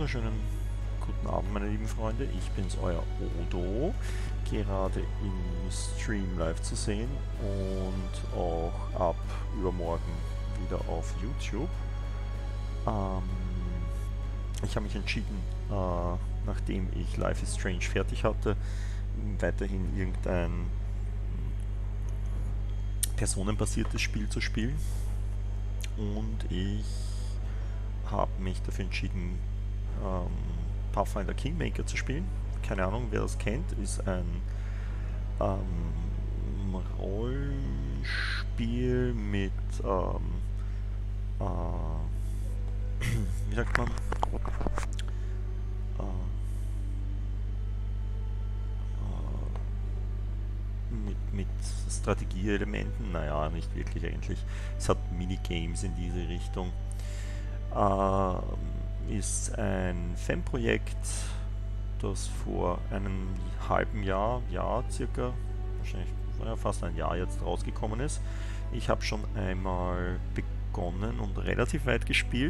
wunderschönen guten Abend, meine lieben Freunde. Ich bin's, euer Odo. Gerade im Stream live zu sehen und auch ab übermorgen wieder auf YouTube. Ich habe mich entschieden, nachdem ich Life is Strange fertig hatte, weiterhin irgendein personenbasiertes Spiel zu spielen. Und ich habe mich dafür entschieden, Pathfinder Kingmaker zu spielen. Keine Ahnung, wer das kennt, ist ein Rollenspiel mit, wie sagt man, mit Strategieelementen, naja, nicht wirklich eigentlich. Es hat Minigames in diese Richtung. Ist ein Fanprojekt, das vor einem halben Jahr circa, wahrscheinlich fast ein Jahr jetzt rausgekommen ist. Ich habe schon einmal begonnen und relativ weit gespielt.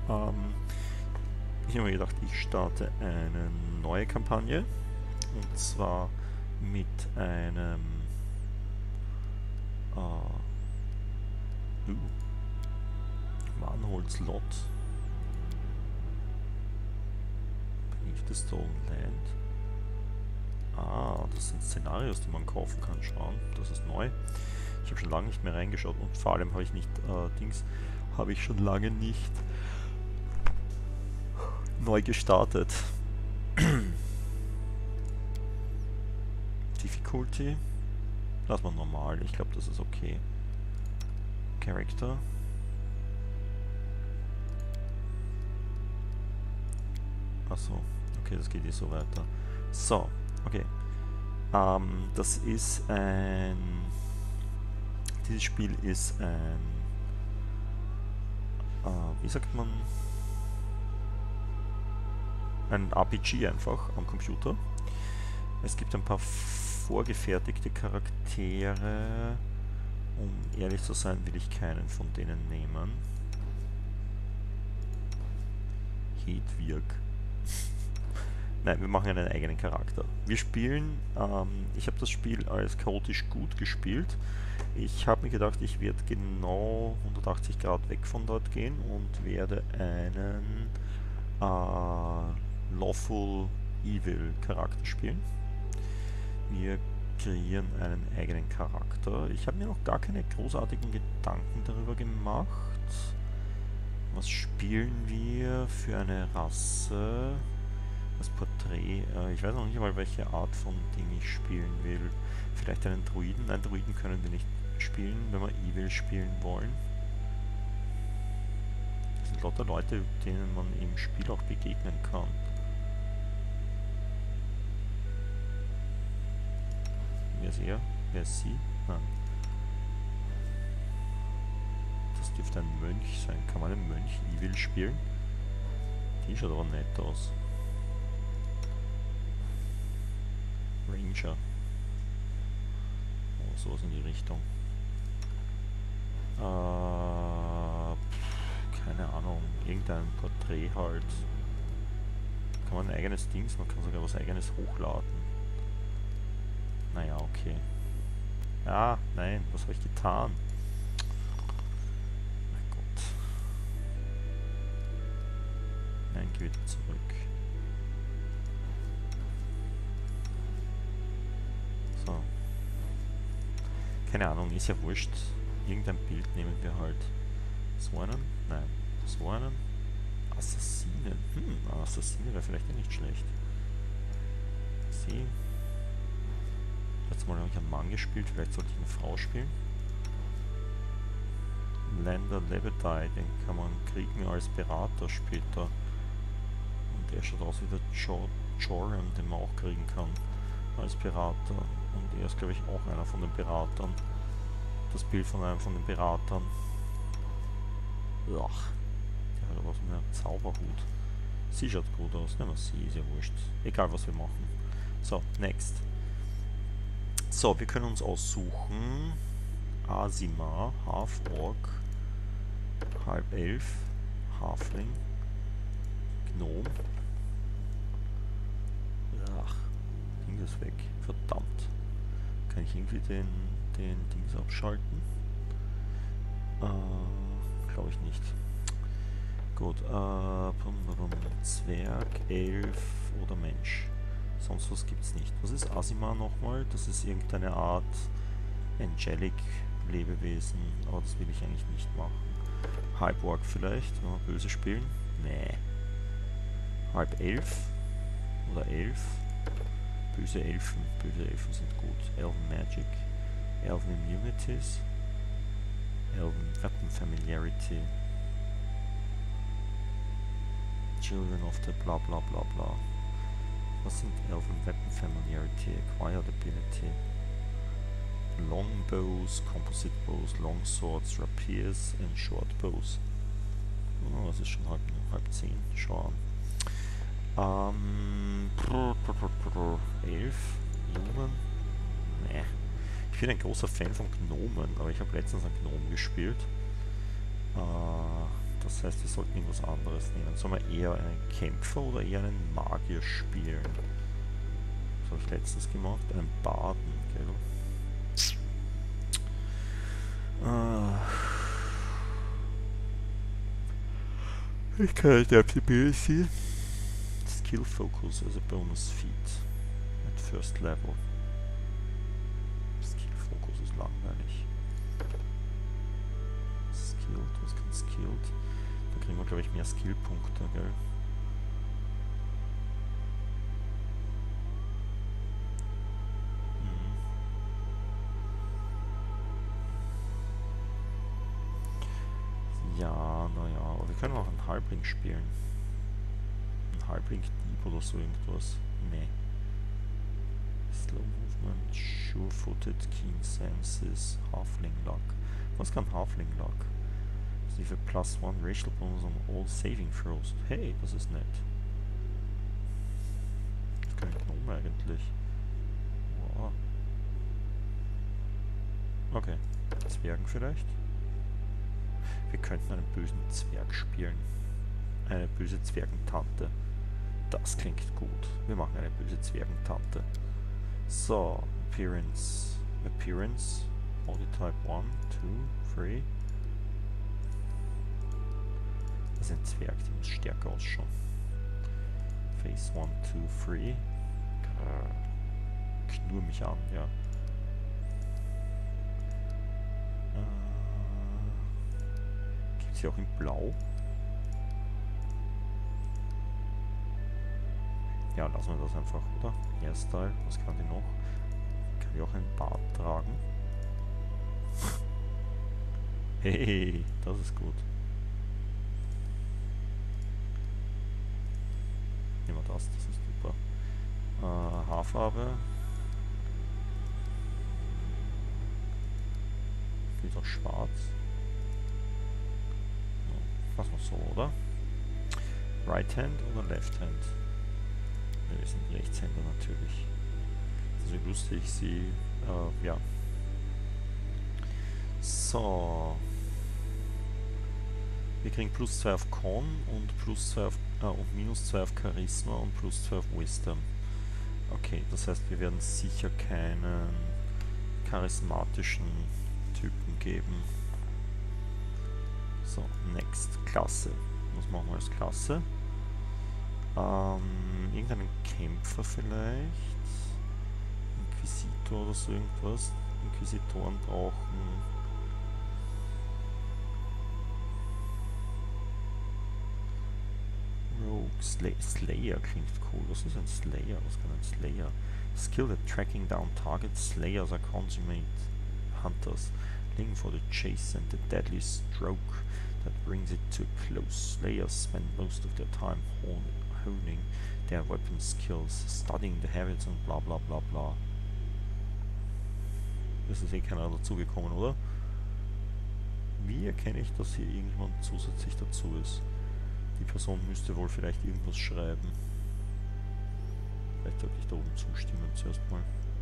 Ich habe mir gedacht, ich starte eine neue Kampagne, und zwar mit einem Warnholzlot. Beneath the Stone Land. Das sind Szenarios, die man kaufen kann. Schauen, das ist neu. Ich habe schon lange nicht mehr reingeschaut und vor allem habe ich nicht habe ich schon lange nicht neu gestartet. Difficulty lassen wir normal, ich glaube, das ist okay. Character. Achso, okay, das geht so weiter. So, okay. Das ist ein... Dieses Spiel ist ein... wie sagt man? Ein RPG einfach am Computer. Es gibt ein paar vorgefertigte Charaktere. Um ehrlich zu sein, will ich keinen von denen nehmen. Hedwig. Nein, wir machen einen eigenen Charakter. Wir spielen, ich habe das Spiel als chaotisch gut gespielt. Ich habe mir gedacht, ich werde genau 180 Grad weg von dort gehen und werde einen Lawful Evil Charakter spielen. Wir kreieren einen eigenen Charakter. Ich habe mir noch gar keine großartigen Gedanken darüber gemacht. Was spielen wir für eine Rasse? Das Porträt. Ich weiß noch nicht mal, welche Art von Ding ich spielen will. Vielleicht einen Druiden. Nein, Druiden können wir nicht spielen, wenn wir Evil spielen wollen. Das sind lauter Leute, denen man im Spiel auch begegnen kann. Wer ist er? Wer ist sie? Nein. Das dürfte ein Mönch sein. Kann man einen Mönch Evil spielen? Die schaut aber nett aus. Ranger. Oh, sowas in die Richtung. Keine Ahnung. Irgendein Porträt halt. Kann man ein eigenes Dings, man kann sogar was eigenes hochladen. Naja, okay. Ah, nein, was habe ich getan? Mein Gott. Nein, geh wieder zurück. So. Keine Ahnung, ist ja wurscht. Irgendein Bild nehmen wir halt. So einen? Nein. So einen? Assassinen. Assassine wäre vielleicht ja nicht schlecht. Sie. Letztes Mal habe ich einen Mann gespielt, vielleicht sollte ich eine Frau spielen. Lander Lebedai, den kann man kriegen als Berater später. Und der schaut aus wie der Joran, den man auch kriegen kann als Berater. Und er ist, glaube ich, auch einer von den Beratern. Das Bild von einem von den Beratern. Ach, der hat aber so einen Zauberhut. Sie schaut gut aus, nehmen wir sie, ist ja wurscht. Egal was wir machen. So, next. So, wir können uns aussuchen. Asima, Half-Orc, Halb-Elf, Halfling, Gnome. ist weg. Verdammt. Kann ich irgendwie den Dings abschalten? Glaube ich nicht. Gut, Zwerg, Elf oder Mensch. Sonst was gibt's nicht. Was ist Asima nochmal? Das ist irgendeine Art Angelic Lebewesen, aber das will ich eigentlich nicht machen. Halborg vielleicht, wenn wir böse spielen? Nee. Halb Elf oder Elf. Böse Elfen sind gut. Elven Magic, Elven Immunities, Elven Weapon Familiarity, Children of the bla bla bla bla. Was sind Elven Weapon Familiarity? Acquired Ability. Long bows, composite bows, long swords, rapiers and short bows. Oh, es ist schon halb 10. Schau an. 11. Gnomen? Nee. Ich bin ein großer Fan von Gnomen, aber ich habe letztens einen Gnom gespielt. Das heißt, wir sollten irgendwas anderes nehmen. Sollen wir eher einen Kämpfer oder eher einen Magier spielen? Das habe ich letztens gemacht. Einen Baden, gell? Ich kann Adaptability. Skill Focus as a bonus feat at first level. Skill Focus ist langweilig. Skilled, was kann Skilled? Da kriegen wir, glaube ich, mehr Skillpunkte, gell? Ja, naja, aber wir können auch einen Halbling spielen. Ein Halbling-Dieb oder so irgendwas. Nee. Slow Movement, Sure-Footed, Keen Senses, Halfling Luck. Was kann Halfling Luck? Sie für +1 Racial Bonus on all Saving Throws. Hey, das ist nett. Das kann ich Gnome eigentlich. Wow. Okay. Zwergen vielleicht? Wir könnten einen bösen Zwerg spielen. Eine böse Zwergentante. Das klingt gut. Wir machen eine böse Zwergentante. So, Appearance. Body Type 1, 2, 3. Das ist ein Zwerg, die muss stärker ausschauen. Face 1, 2, 3. Knurr mich an, ja. Gibt es hier auch in Blau? Ja, lassen wir das einfach, oder? Hairstyle, was kann die noch? Kann die auch einen Bart tragen? Hey, das ist gut. Nehmen wir das ist super. Haarfarbe. Wieder schwarz. Ja, lassen wir so, oder? Right Hand oder Left Hand? Wir sind Rechtshänder natürlich. Also lustig, sie, ja. So. Wir kriegen +2 auf Con und +2 auf, und -2 auf Charisma und +2 auf Wisdom. Okay, das heißt, wir werden sicher keinen charismatischen Typen geben. So, next, Klasse. Was machen wir als Klasse? Irgendeinen Kämpfer vielleicht. Inquisitor oder so irgendwas. Inquisitoren brauchen. Rogue, Slayer klingt cool. Was ist ein Slayer? Was kann ein Slayer? Skill at tracking down targets. Slayers are consummate hunters, looking for the chase and the deadly stroke that brings it to a close. Slayers spend most of their time honing their weapon skills, studying the habits und bla bla bla bla. Das ist eh keiner dazugekommen, oder? Wie erkenne ich, dass hier irgendjemand zusätzlich dazu ist? Die Person müsste wohl vielleicht irgendwas schreiben. Vielleicht sollte ich da oben zustimmen zuerst mal.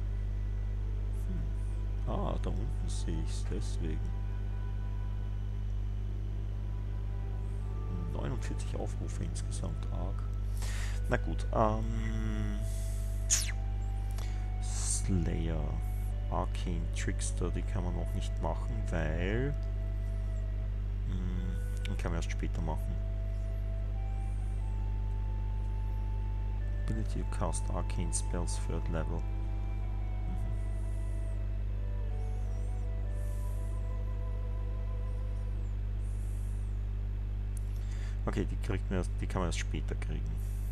Ah, da unten sehe ich es, deswegen. 49 Aufrufe insgesamt, arg. Na gut, Slayer. Arcane Trickster, die kann man noch nicht machen, weil... den kann man erst später machen. Ability to cast Arcane Spells, 3rd Level. Okay, die kann man erst später kriegen.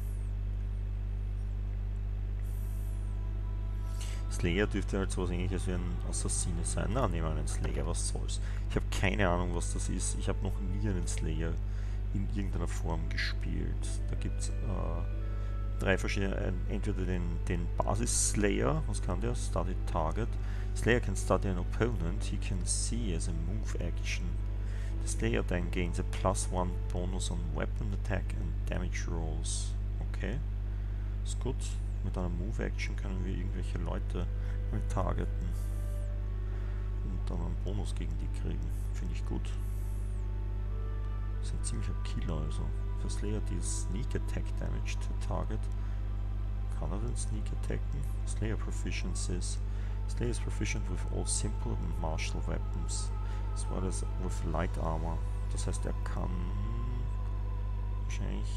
Slayer dürfte halt sowas ähnliches wie ein Assassine sein. Na, nehmen wir einen Slayer, was soll's. Ich habe keine Ahnung, was das ist. Ich habe noch nie einen Slayer in irgendeiner Form gespielt. Da gibt es 3 verschiedene, entweder den Basis-Slayer, was kann der? Study Target. Slayer can study an opponent he can see as a move action. The Slayer then gains a +1 bonus on weapon attack and damage rolls. Okay, ist gut. Mit einer Move-Action können wir irgendwelche Leute mal targeten und dann einen Bonus gegen die kriegen. Finde ich gut. Das ist ein ziemlicher Killer also. Für Slayer die Sneak Attack Damage to Target. Kann er den Sneak attacken? Slayer Proficiencies. Slayer is proficient with all simple and martial weapons, as well as with light armor. Das heißt, er kann wahrscheinlich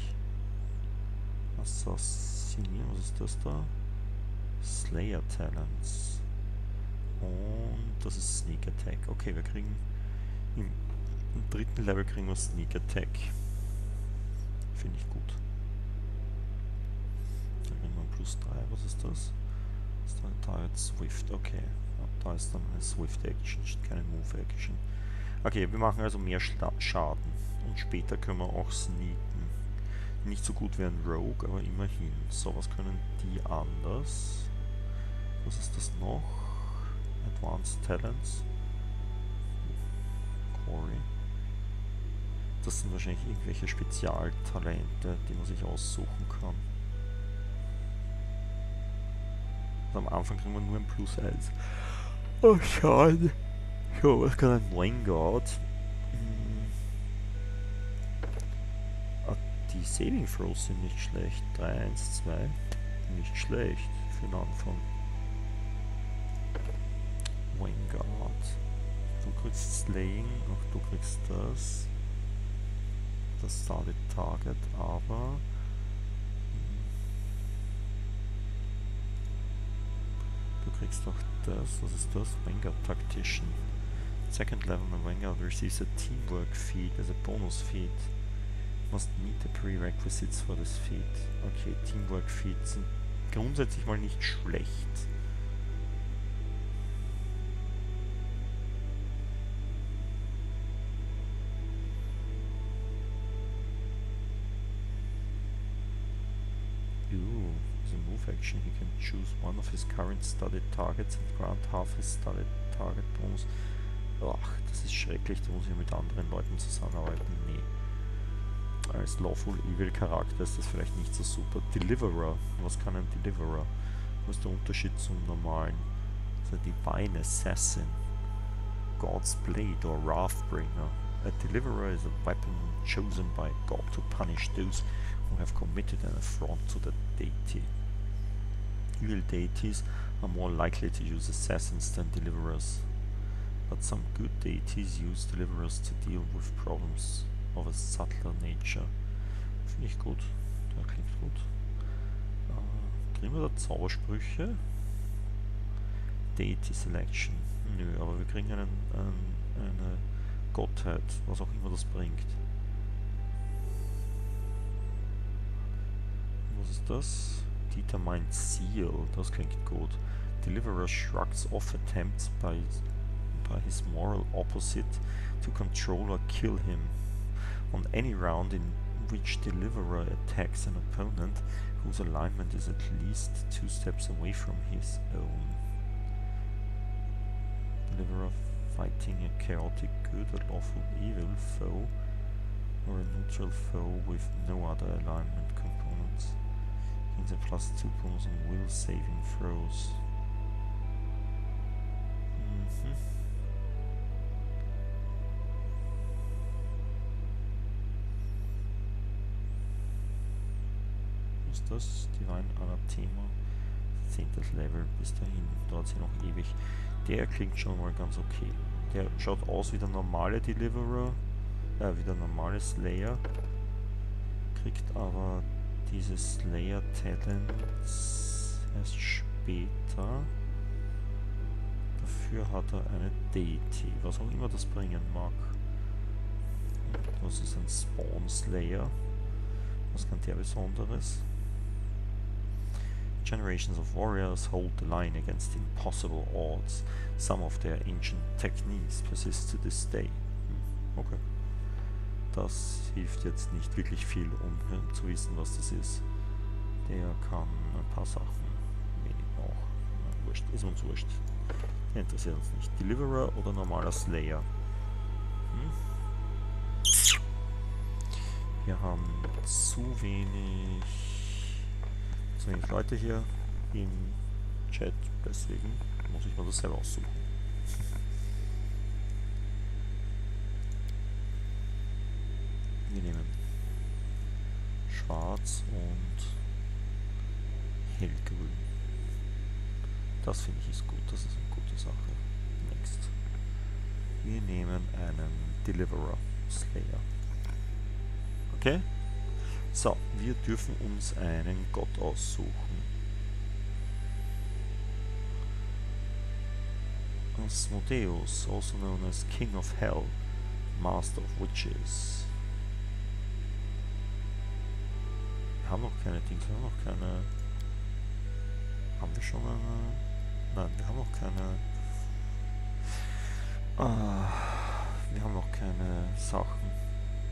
assassinieren. Was ist das da? Slayer Talents. Und das ist Sneak Attack. Okay, wir kriegen im 3. Level kriegen wir Sneak Attack. Finde ich gut. Dann kriegen wir +3. Was ist das? Das ist dann Target Swift. Okay. Da ist dann eine Swift Action, keine Move Action. Okay, wir machen also mehr Schaden. Und später können wir auch sneaken. Nicht so gut wie ein Rogue, aber immerhin. So, was können die anders? Was ist das noch? Advanced Talents. Corey. Das sind wahrscheinlich irgendwelche Spezialtalente, die man sich aussuchen kann. Und am Anfang kriegen wir nur ein +1. Oh, schade. So, was kann ein Vanguard? Die Saving Throws sind nicht schlecht. 3, 1, 2. Nicht schlecht für den Anfang. Vanguard. Du kriegst Slaying, auch du kriegst das. Das Started Target, aber du kriegst auch das. Was ist das? Vanguard Tactician. Second level of Vanguard receives a teamwork feat as a bonus feat. Must meet the prerequisites for this feat. Okay, Teamwork Feats sind grundsätzlich mal nicht schlecht. As a move action, he can choose one of his current studied targets and grant half his studied target bonus. Ach, das ist schrecklich, da muss ich mit anderen Leuten zusammenarbeiten. Nee. Als Lawful Evil Charakter ist das vielleicht nicht so super. Deliverer. Was kann ein Deliverer? Was ist der Unterschied zum normalen? Also Divine Assassin. God's Blade or Wrathbringer. A Deliverer is a weapon chosen by God to punish those who have committed an affront to the deity. Evil deities are more likely to use assassins than deliverers. But some good deities use deliverers to deal with problems of a subtler nature. Finde ich gut. Der klingt gut. Kriegen wir da Zaubersprüche? Deity Selection. Nö, aber wir kriegen eine Gottheit, was auch immer das bringt. Was ist das? Determined Seal, das klingt gut. Deliverer shrugs off attempts by his moral opposite to control or kill him. On any round in which Deliverer attacks an opponent whose alignment is at least 2 steps away from his own. Deliverer fighting a chaotic good or lawful evil foe or a neutral foe with no other alignment components. Gains a +2 bonus on will saving throws. Was ist das? Divine Anathema. 10. Level. Bis dahin dauert es ja noch ewig. Der klingt schon mal ganz okay. Der schaut aus wie der normale Deliverer, wie der normale Slayer. Kriegt aber dieses Slayer Talents erst später. Dafür hat er eine Deity, was auch immer das bringen mag. Das ist ein Spawn Slayer. Was kann der Besonderes? Generations of warriors hold the line against impossible odds. Some of their ancient techniques persist to this day. Okay. Das hilft jetzt nicht wirklich viel, um zu wissen, was das ist. Der kann ein paar Sachen wenig auch. Wurscht, ist uns wurscht. Der interessiert uns nicht. Deliverer oder normaler Slayer? Wir haben zu wenig Leute hier im Chat, deswegen muss ich mir das selber aussuchen. Wir nehmen Schwarz und Hellgrün. Das finde ich ist gut, das ist eine gute Sache. Next. Wir nehmen einen Deliverer, Slayer. Okay? So, wir dürfen uns einen Gott aussuchen. Asmodeus, also known as King of Hell, Master of Witches. Wir haben noch keine Dings, wir haben noch keine... Haben wir schon eine... Nein, wir haben noch keine... wir haben noch keine Sachen.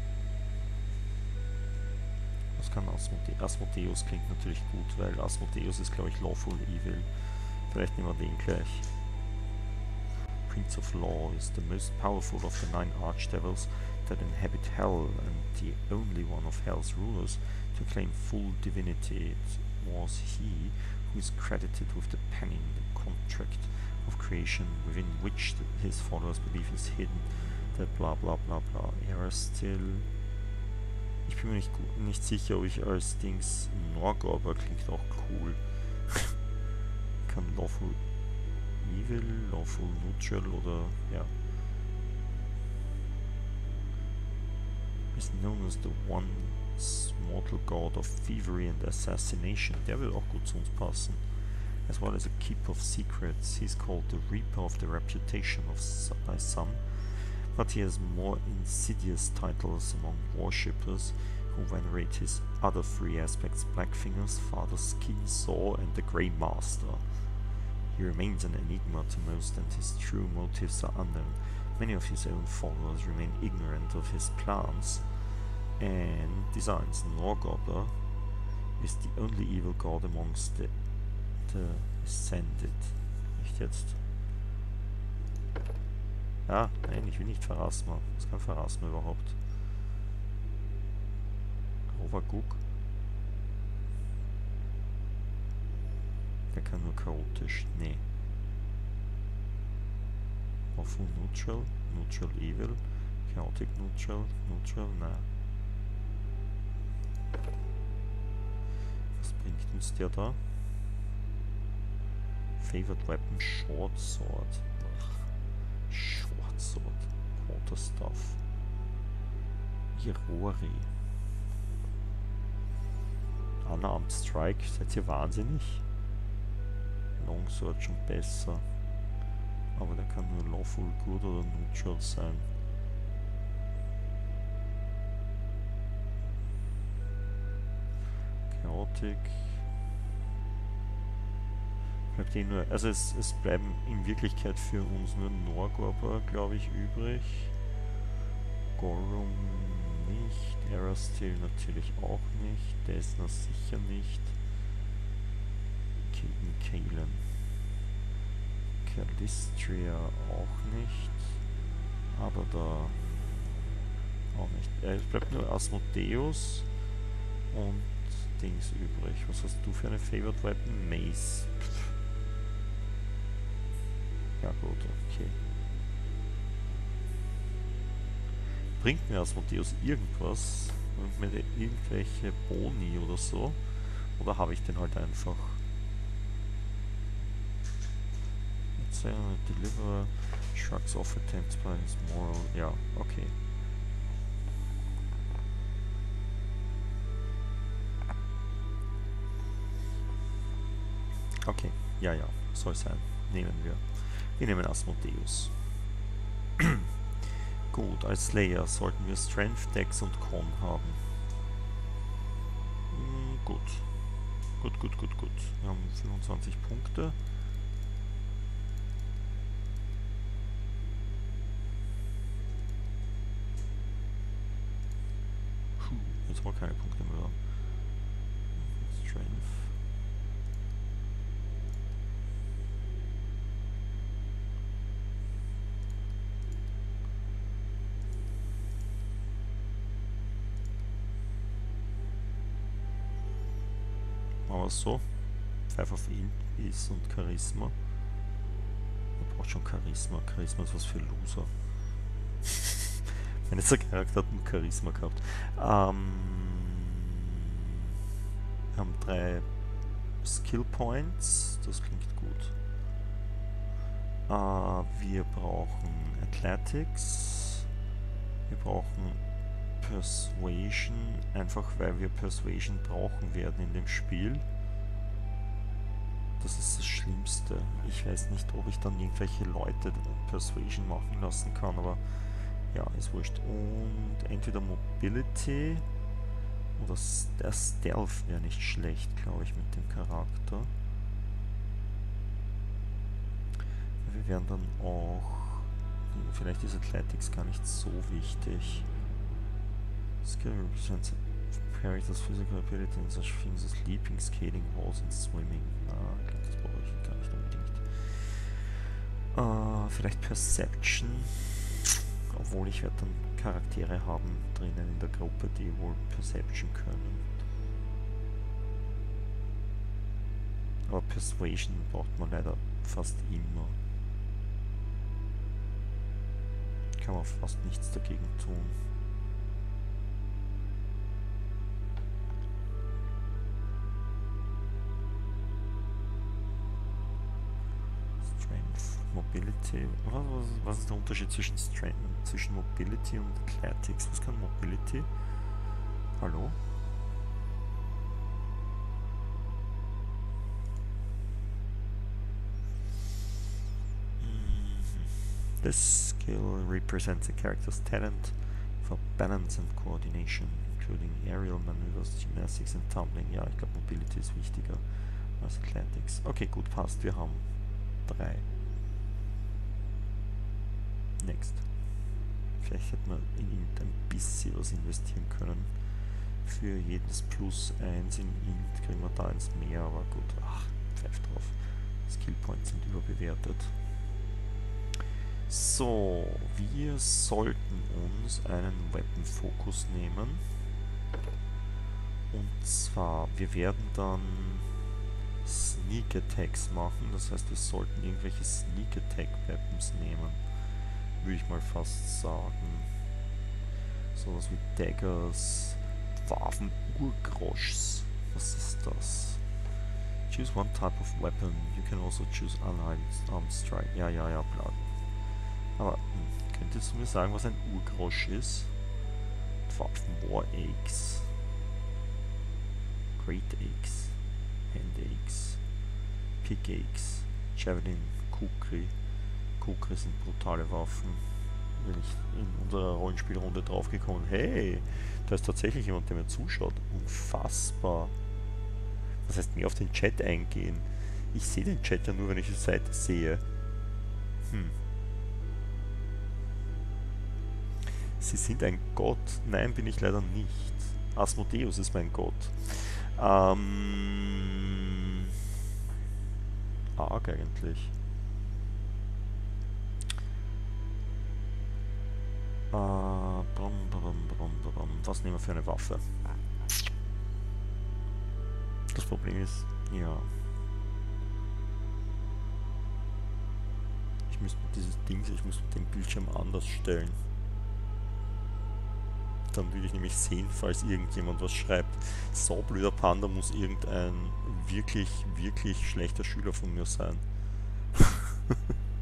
Was kann Asmodeus? Asmodeus klingt natürlich gut, weil Asmodeus ist, glaube ich, Lawful Evil. Vielleicht nehmen wir den gleich. Prince of Law is the most powerful of the 9 archdevils that inhabit hell and the only one of hell's rulers to claim full divinity. It was he who is credited with the penning the contract of creation within which his followers believe is hidden. The bla bla bla bla. Erastil. Ich bin mir nicht sicher, ob ich als Dings Norgorber klingt auch cool. Kann Lawful Evil, Lawful Neutral oder ja. Is known as the once mortal god of thievery and assassination. Der will auch gut zu uns passen. As well as a keeper of secrets. He's called the Reaper of the Reputation by some. But he has more insidious titles among worshippers who venerate his other 3 aspects: Blackfingers, Father Skin Saw and the Grey Master. He remains an enigma to most and his true motives are unknown. Many of his own followers remain ignorant of his plans and designs. Norgorber is the only evil god amongst the Ascended. Echt jetzt? Ja, nein, ich will nicht Pharasma. Was kann Pharasma überhaupt? Rovagug? Der kann nur chaotisch. Nee. Awful Neutral? Neutral Evil? Chaotic Neutral? Neutral? Na. Was bringt uns der da? Favored Weapon Short Sword. Short Sword. Water Stuff. Irori. Unarmed Strike. Seid ihr wahnsinnig? Longsword schon besser. Aber der kann nur Lawful Good oder Neutral sein. Chaotic. Bleibt eh nur, also es bleiben in Wirklichkeit für uns nur Norgorber, glaube ich, übrig. Gorum nicht. Erastil natürlich auch nicht. Desna sicher nicht. Kalen. Calistria auch nicht. Aber da auch nicht. Es bleibt nur Asmodeus und Dings übrig. Was hast du für eine Favorite Weapon? Mace. Ja gut, okay. Bringt mir Asmodeus irgendwas? Bringt mir irgendwelche Boni oder so? Oder habe ich den halt einfach? saying deliver, shrugs off attempts by his moral. Ja, okay. Okay, ja, soll sein. Nehmen wir. Wir nehmen Asmodeus. Gut, als Slayer sollten wir Strength, Dex und Con haben. Gut. Gut. Wir haben 25 Punkte. Jetzt haben wir keine Punkte mehr. Strength. Machen wir es so. 5 auf ist und Charisma. Man braucht schon Charisma. Charisma ist was für Loser. Mein letzter Charakter hat nur Charisma gehabt. Wir haben 3 Skill Points. Das klingt gut. Wir brauchen Athletics. Wir brauchen Persuasion, einfach weil wir Persuasion brauchen werden in dem Spiel. Das ist das Schlimmste. Ich weiß nicht, ob ich dann irgendwelche Leute Persuasion machen lassen kann, aber ja, ist wurscht. Und entweder Mobility oder der Stealth wäre nicht schlecht, glaube ich, mit dem Charakter. Wir werden dann auch... Vielleicht ist Athletics gar nicht so wichtig. Skill represents a character's physical ability in such things as leaping, skating, walls and swimming. Ich glaube, das brauche ich gar nicht unbedingt. Vielleicht Perception. Obwohl ich werde dann Charaktere haben drinnen in der Gruppe, die wohl Perception können. Aber Persuasion braucht man leider fast immer. Kann man fast nichts dagegen tun. Mobility. Was ist der Unterschied zwischen Mobility und Athletics? Was kann Mobility? Hallo? This skill represents a character's talent for balance and coordination, including aerial maneuvers, gymnastics and tumbling. Ja, ich glaube Mobility ist wichtiger als Athletics. Okay, gut, passt. Wir haben 3. Next. Vielleicht hätte man in ein bisschen was investieren können. Für jedes Plus 1 in Int kriegen wir da eins mehr, aber gut. Ach, pfeift drauf. Skill Points sind überbewertet. So, wir sollten uns einen Weapon Focus nehmen. Und zwar, wir werden dann Sneak Attacks machen. Das heißt, wir sollten irgendwelche Sneak Attack Weapons nehmen. Würde ich mal fast sagen. Sowas wie Daggers, Waffen, Urgroschs. Was ist das? Choose one type of weapon. You can also choose unarmed strike. Ja, bla. Aber könntest du mir sagen, was ein Urgrosch ist? Waffen, War Axe, Great Axe, Hand Axe, Pickaxe, Javelin, Kukri. Kukri sind brutale Waffen. Bin ich in unserer Rollenspielrunde draufgekommen. Hey, da ist tatsächlich jemand, der mir zuschaut. Unfassbar. Das heißt, mehr auf den Chat eingehen. Ich sehe den Chat ja nur, wenn ich die Seite sehe. Sie sind ein Gott. Nein, bin ich leider nicht. Asmodeus ist mein Gott. Arg eigentlich. Was nehmen wir für eine Waffe? Das Problem ist, ja. Ich müsste den Bildschirm anders stellen. Dann würde ich nämlich sehen, falls irgendjemand was schreibt. So blöder Panda muss irgendein wirklich schlechter Schüler von mir sein.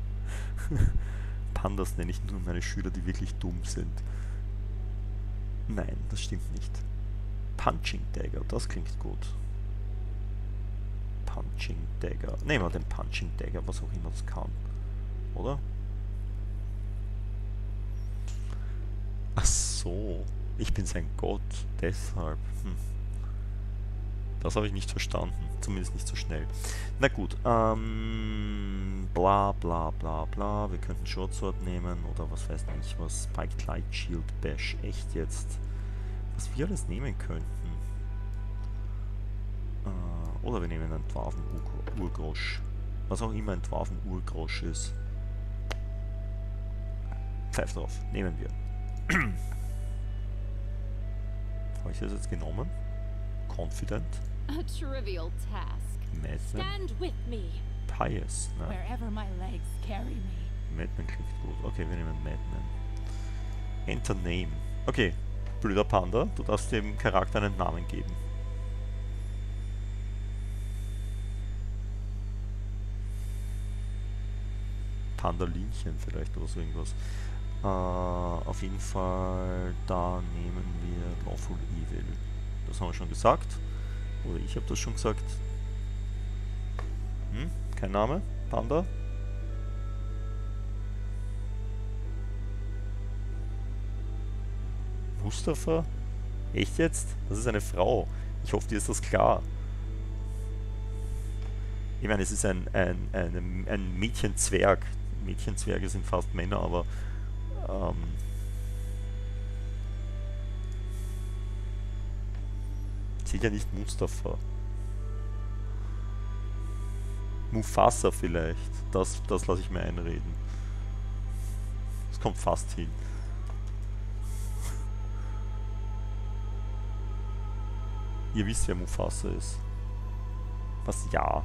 Pandas nenne ich nur meine Schüler, die wirklich dumm sind. Nein, das stimmt nicht. Punching Dagger, das klingt gut. Punching Dagger. Nehmen wir den Punching Dagger, was auch immer das kann. Oder? Ach so. Ich bin sein Gott. Deshalb. Das habe ich nicht verstanden. Zumindest nicht so schnell. Na gut. Bla bla bla bla. Wir könnten Short Sword nehmen oder was weiß ich was. Spiked Light Shield Bash. Echt jetzt. Was wir alles nehmen könnten. Oder wir nehmen einen Dwarven Urgrosch. Was auch immer ein Dwarven Urgrosch ist. Pfeif drauf. Nehmen wir. Habe ich das jetzt genommen? Confident. A trivial task. Madman. Stand with me. Pious. Nein. Wherever my legs carry me. Madman klingt gut. Okay, wir nehmen Madman. Enter Name. Okay, blöder Panda, du darfst dem Charakter einen Namen geben. Pandalinchen vielleicht oder so irgendwas. Auf jeden Fall, da nehmen wir Lawful Evil. Das haben wir schon gesagt. Oder ich habe das schon gesagt. Kein Name? Panda? Mustafa? Echt jetzt? Das ist eine Frau. Ich hoffe, dir ist das klar. Ich meine, es ist ein Mädchenzwerg. Mädchenzwerge sind fast Männer, aber sicher nicht Mustafa. Mufasa vielleicht. Das lasse ich mir einreden. Das kommt fast hin. Ihr wisst, wer Mufasa ist. Was? Ja.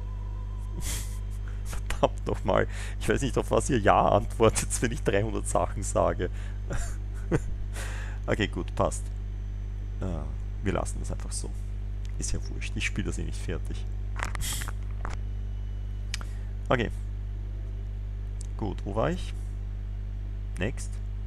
Verdammt nochmal. Ich weiß nicht, auf was ihr Ja antwortet, wenn ich 300 Sachen sage. Okay, gut, passt. Wir lassen das einfach so. Ist ja wurscht. Ich spiele das eh nicht fertig. Okay. Gut, wo war ich? Next.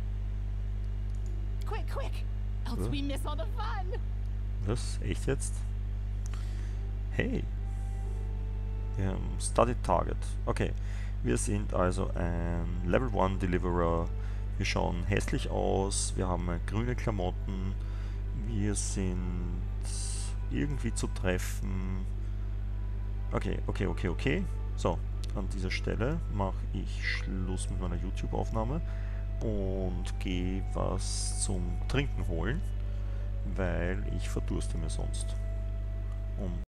Quick, quick! Else we miss all the fun! Was? Echt jetzt? Hey. Wir haben Study Target. Okay. Wir sind also ein Level 1 Deliverer. Wir schauen hässlich aus. Wir haben grüne Klamotten. Wir sind irgendwie zu treffen. Okay. So, an dieser Stelle mache ich Schluss mit meiner YouTube-Aufnahme und gehe was zum Trinken holen, weil ich verdurste mir sonst. Und